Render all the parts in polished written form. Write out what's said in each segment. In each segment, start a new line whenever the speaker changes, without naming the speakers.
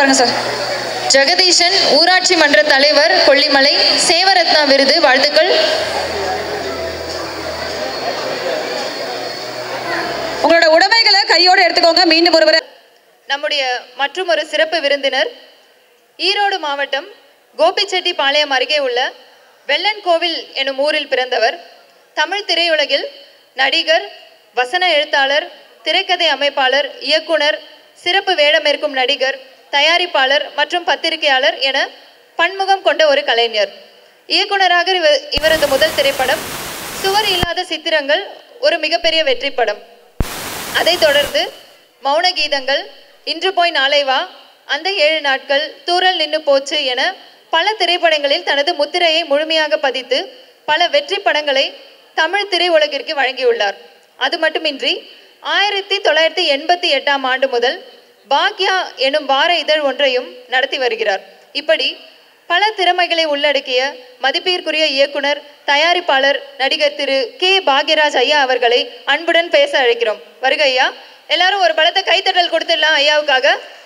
பாருங்க சார். ஜெகதீஷன் ஊராட்சி மன்ற தலைவர் கொல்லிமலை சேவரத்னா விருது. வாழ்த்துக்கள்.
உங்களோட உடைமைகளை கையோடு எடுத்துக்கோங்க. மீண்டும் ஒருவர்.
நம்முடைய மற்றும் ஒரு சிறப்பு விருந்தினர் ஈரோடு மாவட்டம் கோபிச்செட்டிப்பாளையம் அருகே உள்ள வெள்ளன் கோவில் எனும் ஊரில் பிறந்தவர். தமிழ் திரையுலகில் நடிகர், வசன எழுத்தாளர், திரைக்கதை அமைப்பாளர், இயக்குனர், சிறப்பு வேடமேற்கும் நடிகர், தயாரிப்பாளர் மற்றும் பத்திரிகையாளர் என பன்முகம் கொண்ட ஒரு கலைஞர். இயக்குனராக இவரது முதல் திரைப்படம் சுவர் இல்லாத சித்திரங்கள் ஒரு மிகப்பெரிய வெற்றி படம். அதைத் தொடர்ந்து மௌன கீதங்கள், இன்று போய் நாளை வா, அந்த 7 நாட்கள், தூரல் நின்னு போச்சு என பல திரைப்படங்களில் தனது முத்திரையை முழுமையாக பதித்து பல வெற்றி படங்களை தமிழ் திரையுலகிற்கு வழங்கியுள்ளார். அது மட்டுமின்றி 1988ஆம் ஆண்டு முதல் பாக்யா எனும் வார இதழ் ஒன்றையும் நடத்தி வருகிறார். இப்படி பல திறமைகளை உள்ளடக்கிய மதிப்பிற்குரிய இயக்குனர், தயாரிப்பாளர், நடிகர் திரு கே பாக்யராஜ் ஐயா அவர்களை அன்புடன் பேச அழைக்கிறோம். வருக ஐயா. எல்லாரும் ஒரு பலத்த கைத்தட்டல் கொடுத்துடலாம் ஐயாவுக்காக.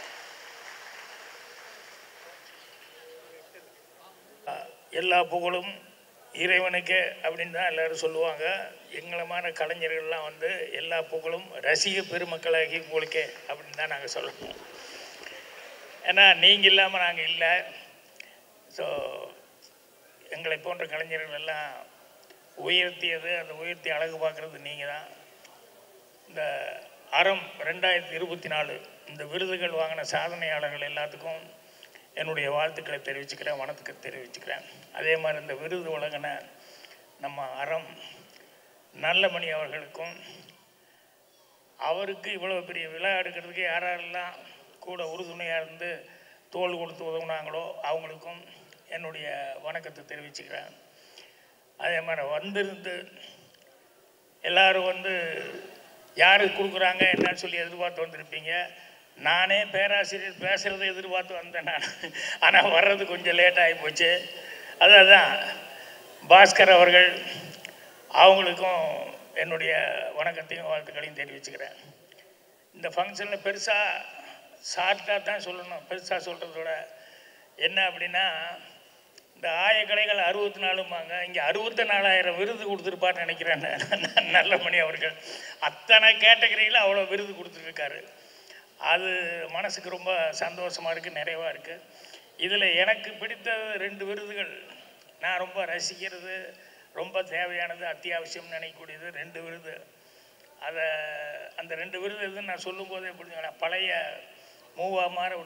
எல்லா புகழும் இறைவனுக்கு அப்படின்னு தான் எல்லோரும் சொல்லுவாங்க. எங்களமான கலைஞர்கள்லாம் வந்து எல்லா புகழும் ரசிக பெருமக்களாகி உங்களுக்கே அப்படின்னு தான் நாங்கள் சொல்லணும். ஏன்னா நீங்கள் இல்லாமல் நாங்கள் இல்லை. ஸோ எங்களை போன்ற கலைஞர்கள் எல்லாம் உயர்த்தியது, அந்த உயர்த்தி அழகு பார்க்குறது நீங்கள் தான். இந்த அறம் 2024 இந்த விருதுகள் வாங்கின சாதனையாளர்கள் எல்லாத்துக்கும் என்னுடைய வாழ்த்துக்களை தெரிவிச்சுக்கிறேன், வணக்கத்தை தெரிவிச்சுக்கிறேன். அதே மாதிரி இந்த விருது வழங்கின நம்ம அறம் நல்லமணி அவர்களுக்கும், அவருக்கு இவ்வளோ பெரிய விழா எடுக்கிறதுக்கு யாரெல்லாம் கூட உறுதுணையாக இருந்து தோள் கொடுத்து உதவுனாங்களோ அவங்களுக்கும் என்னுடைய வணக்கத்தை தெரிவிச்சுக்கிறேன். அதே மாதிரி வந்திருந்து எல்லோரும் வந்து யாருக்கு கொடுக்குறாங்க என்னன்னு சொல்லி எதிர்பார்த்து வந்திருப்பீங்க. நானே பேராசிரியர் பேசுகிறத எதிர்பார்த்து வந்தேன் நான். ஆனால் வர்றது கொஞ்சம் லேட் ஆகி போச்சு. அதுதான் பாஸ்கர் அவர்கள், அவங்களுக்கும் என்னுடைய வணக்கத்தையும் வாழ்த்துக்களையும் தெரிவிச்சுக்கிறேன். இந்த ஃபங்க்ஷனில் பெருசாக ஷார்ட்டாக தான் சொல்லணும். பெருசாக சொல்கிறத விட என்ன அப்படின்னா, இந்த ஆயக்கலைகள் 64ம்பாங்க, இங்கே 64,000 விருது கொடுத்துருப்பார்னு நினைக்கிறேன் நல்லமணி அவர்கள். அத்தனை கேட்டகரியில் அவ்வளோ விருது கொடுத்துருக்காரு. அது மனசுக்கு ரொம்ப சந்தோஷமாக இருக்குது, நிறைவாக இருக்குது. இதில் எனக்கு பிடித்த 2 விருதுகள், நான் ரொம்ப ரசிக்கிறது, ரொம்ப தேவையானது, அத்தியாவசியம்னு நினைக்கக்கூடியது 2 விருது. அந்த 2 விருது எதுன்னு நான் சொல்லும்போது எப்படி பழைய மூவா மாதிரி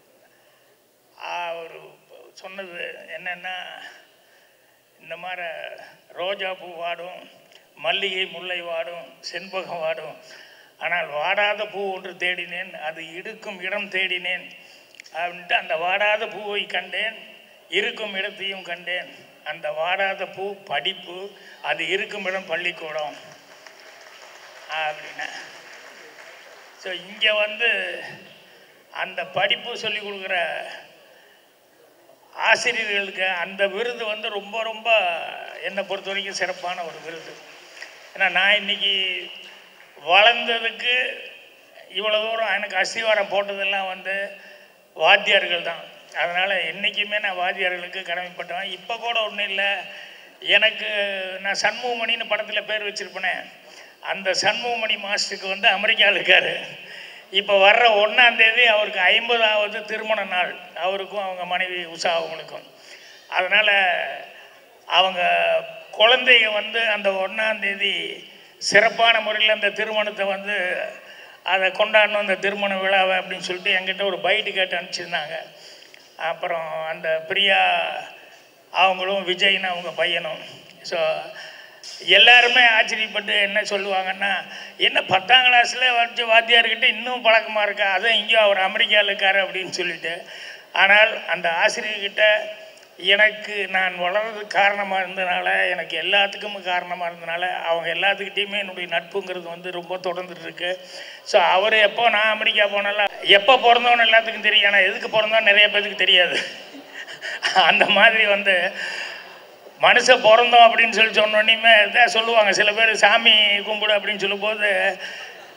ஒரு சொன்னது என்னென்னா, இந்த மாதிரி ரோஜா பூ வாடும், மல்லிகை முல்லை வாடும், செண்பகம் வாடும், ஆனால் வாடாத பூ ஒன்று தேடினேன், அது இருக்கும் இடம் தேடினேன் அப்படின்ட்டு அந்த வாடாத பூவை கண்டேன், இருக்கும் இடத்தையும் கண்டேன். அந்த வாடாத பூ படிப்பு, அது இருக்கும் இடம் பள்ளிக்கூடம் அப்படின்னா. ஸோ இங்கே வந்து அந்த படிப்பு சொல்லி கொடுக்குற ஆசிரியர்களுக்கு அந்த விருது வந்து ரொம்ப ரொம்ப என்னை பொறுத்த வரைக்கும் சிறப்பான ஒரு விருது. ஏன்னா நான் இன்றைக்கி வளர்ந்ததுக்கு இவ்வளோ தூரம் எனக்கு அஸ்திவாரம் போட்டதெல்லாம் வந்து வாத்தியார்கள் தான். அதனால் என்றைக்குமே நான் வாத்தியார்களுக்கு கடமைப்பட்டேன். இப்போ கூட ஒன்றும் இல்லை, எனக்கு நான் சண்முகமணின்னு படத்தில் பேர் வச்சுருப்பேனே, அந்த சண்முகமணி மாஸ்டருக்கு வந்து அமெரிக்காவில் இருக்கார். இப்போ வர்ற 1ஆம் தேதி அவருக்கு 50வது திருமண நாள், அவருக்கும் அவங்க மனைவி உஷா அவங்களுக்கும். அதனால் அவங்க குழந்தைங்க வந்து அந்த 1ஆம் தேதி சிறப்பான முறையில் அந்த திருமணத்தை வந்து அதை கொண்டாடணும், அந்த திருமண விழாவை அப்படின்னு சொல்லிட்டு என்கிட்ட ஒரு பைட்டு கேட்டு அனுப்பிச்சிருந்தாங்க. அப்புறம் அந்த பிரியா அவங்களும் விஜய்னு அவங்க பையனும். ஸோ எல்லாருமே ஆச்சரியப்பட்டு என்ன சொல்லுவாங்கன்னா, என்ன 10ஆம் கிளாஸில் வச்சு வாத்தியார்கிட்ட இன்னும் பழக்கமாக இருக்கா, அதுவும் இங்கேயும் அவர் அமெரிக்காவில் இருக்கார் அப்படின்னு சொல்லிட்டு. ஆனால் அந்த ஆசிரியர்கிட்ட எனக்கு நான் வளர்றதுக்கு காரணமாக இருந்தனால, எனக்கு எல்லாத்துக்கும் காரணமாக இருந்தனால, அவங்க எல்லாத்துக்கிட்டையுமே என்னுடைய நட்புங்கிறது வந்து ரொம்ப தொடர்ந்துட்டுருக்கு. ஸோ அவர் எப்போ நான் அமெரிக்கா போனாலும், எப்போ பிறந்தோன்னு எல்லாத்துக்கும் தெரியும், ஆனால் எதுக்கு பிறந்தோன்னு நிறைய பேருக்கு தெரியாது. அந்த மாதிரி வந்து மனுஷன் பிறந்தோம் அப்படின்னு சொல்லி சொன்னோன்னே தான் சொல்லுவாங்க. சில பேர் சாமி கும்பிடு அப்படின்னு சொல்லும்போது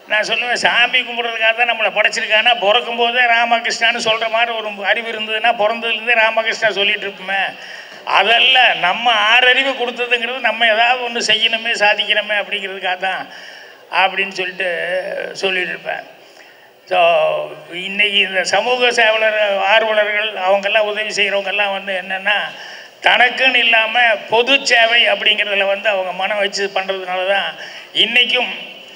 நான் சொல்லுவேன், சாமி கும்பிட்றதுக்காக தான் நம்மளை படைச்சிருக்கானா, பிறக்கும் போதே ராமகிருஷ்ணான்னு சொல்கிற மாதிரி ஒரு அறிவு இருந்ததுன்னா பிறந்ததுலேருந்தே ராமகிருஷ்ணா சொல்லிட்டு இருப்போமே. அதெல்லாம் நம்ம ஆறறிவு கொடுத்ததுங்கிறது நம்ம ஏதாவது ஒன்று செய்யணுமே சாதிக்கணுமே அப்படிங்கிறதுக்காக தான் அப்படின்னு சொல்லிட்டு இருப்பேன். ஸோ இன்றைக்கி இந்த சமூக சேவலர் ஆர்வலர்கள் அவங்கெல்லாம் உதவி செய்கிறவங்கெல்லாம் வந்து என்னென்னா, தனக்குன்னு இல்லாமல் பொது சேவை அப்படிங்கிறதுல வந்து அவங்க மனம் வச்சு பண்ணுறதுனால தான் இன்றைக்கும்,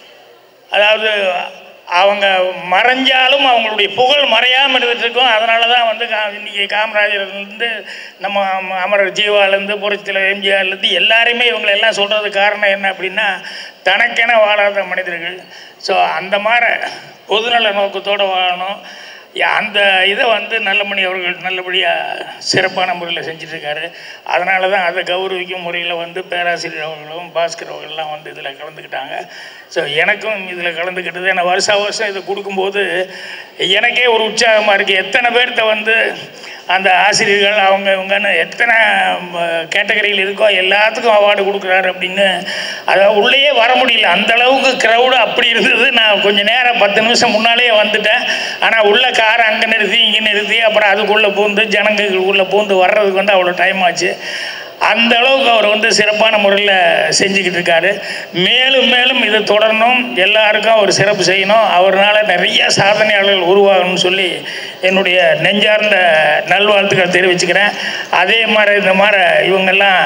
அதாவது அவங்க மறைஞ்சாலும் அவங்களுடைய புகழ் மறையாமல் இருந்துட்டுருக்கும். அதனால தான் வந்து இன்றைக்கி காமராஜர்லேருந்து நம்ம அமரர் ஜீவாலேருந்து புரட்சித்தலைவர் எம்ஜிஆர்லேருந்து எல்லாருமே இவங்களெல்லாம் சொல்கிறதுக்கு காரணம் என்ன அப்படின்னா, தனக்கென வாழாத மனிதர்கள். ஸோ அந்த மாதிரி பொதுநல நோக்கத்தோடு வாழணும். அந்த இதை வந்து நல்லமணி அவர்கள் நல்லபடியாக சிறப்பான முறையில் செஞ்சிட்ருக்காரு. அதனால தான் அதை கௌரவிக்கும் முறையில் வந்து பேராசிரியர் அவர்களும் பாஸ்கர் அவர்கள்லாம் வந்து இதில் கலந்துக்கிட்டாங்க. ஸோ எனக்கும் இதில் கலந்துக்கிட்டது, ஏன்னா வருஷம் இதை கொடுக்கும்போது எனக்கே ஒரு உற்சாகமாக இருக்குது. எத்தனை பேர்த்த வந்து அந்த ஆசிரியர்கள் அவங்க இவங்கன்னு எத்தனை கேட்டகரியில் இருக்கோ எல்லாத்துக்கும் அவார்டு கொடுக்குறாரு அப்படின்னு, அதாவது உள்ளேயே வர முடியல. அந்தளவுக்கு க்ரௌடு அப்படி இருந்தது. நான் கொஞ்சம் நேரம் 10 நிமிஷம் முன்னாலே வந்துட்டேன். ஆனால் உள்ள காரை அங்கே நிறுத்தி இங்கே நிறுத்தி அப்புறம் அதுக்குள்ளே பூந்து ஜனங்களுக்குள்ளே பூந்து வர்றதுக்கு வந்து அவ்வளோ டைம் ஆச்சு. அந்த அளவுக்கு அவர் வந்து சிறப்பான முறையில் செஞ்சுக்கிட்டு இருக்காரு. மேலும் மேலும் இது தொடரணும், எல்லாருக்கும் அவர் சிறப்பு செய்யணும், அவரால் நிறைய சாதனையாளர்கள் உருவாகணும்னு சொல்லி என்னுடைய நெஞ்சார்ந்த நல்வாழ்த்துக்களை தெரிவிச்சுக்கிறேன். அதே மாதிரி இந்த மாதிரி இவங்கெல்லாம்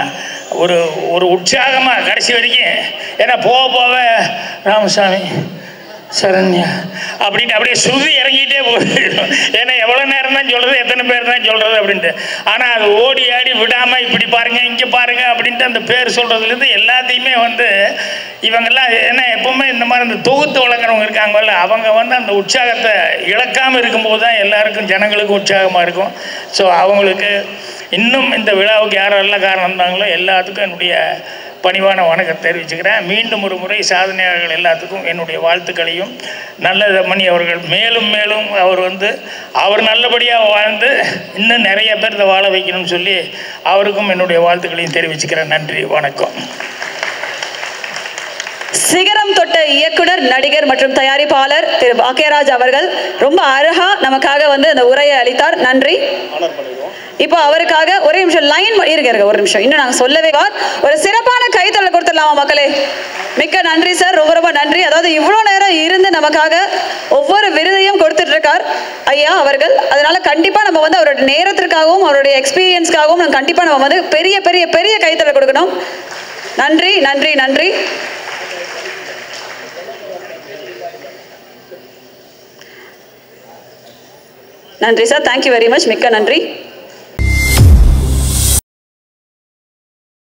ஒரு உற்சாகமாக கடைசி வரைக்கும், ஏன்னா போக ராமசாமி சரண்யா அப்படின்ட்டு அப்படியே சுருதி இறங்கிட்டே போயிடும். ஏன்னா எவ்வளோ நேரம் தான் சொல்கிறது, எத்தனை பேர் தான் சொல்கிறது அப்படின்ட்டு. ஆனால் அது ஓடி ஆடி விடாமல் இப்படி பாருங்கள் இங்கே பாருங்கள் அப்படின்ட்டு அந்த பேர் சொல்கிறதுலேருந்து எல்லாத்தையுமே வந்து இவங்கெல்லாம், ஏன்னா எப்பவுமே இந்த மாதிரி இந்த தொகுத்து வழங்குறவங்க இருக்காங்கல்ல, அவங்க வந்து அந்த உற்சாகத்தை இழக்காமல் இருக்கும்போது தான் எல்லாருக்கும் ஜனங்களுக்கும் உற்சாகமாக இருக்கும். ஸோ அவங்களுக்கு இன்னும் இந்த விழாவுக்கு யாரெல்லாம் காரணம் இருந்தாங்களோ எல்லாத்துக்கும் என்னுடைய பணிவான வணக்கம் தெரிவிச்சுக்கிறேன். மீண்டும் ஒரு முறை சாதனையாளர்கள் எல்லாத்துக்கும் என்னுடைய வாழ்த்துக்களையும், நல்லமணி அவர்கள் மேலும் மேலும் அவர் நல்லபடியாக வாழ்ந்து இன்னும் நிறைய பேர் வாழ வைக்கணும்னு சொல்லி அவருக்கும் என்னுடைய வாழ்த்துக்களையும் தெரிவிச்சுக்கிறேன். நன்றி, வணக்கம்.
சிகரம் தொட்ட இயக்குனர், நடிகர் மற்றும் தயாரிப்பாளர் திரு பாக்கியராஜ் அவர்கள் ரொம்ப அழகா நமக்காக வந்து அந்த உரையை அளித்தார். நன்றி. இப்போ அவருக்காக ஒரே நிமிஷம் லைன் இருக்க, ஒரு நிமிஷம் இன்னும் நாங்கள் சொல்லவே ஒரு சிறப்பான கைத்தொழில் கொடுத்துடலாமா மக்களே? மிக்க நன்றி சார், ரொம்ப ரொம்ப நன்றி. அதாவது இவ்வளோ நேரம் இருந்து நமக்காக ஒவ்வொரு விருதையும் கொடுத்துட்டு இருக்கார் ஐயா அவர்கள். அதனால கண்டிப்பாக நம்ம வந்து அவருடைய நேரத்திற்காகவும் அவருடைய எக்ஸ்பீரியன்ஸ்க்காகவும் நம்ம கண்டிப்பாக நம்ம வந்து பெரிய பெரிய பெரிய கைத்தொழில் கொடுக்கணும். நன்றி நன்றி நன்றி. நன்றி சார், தேங்க்யூ வெரி மச், மிக்க நன்றி.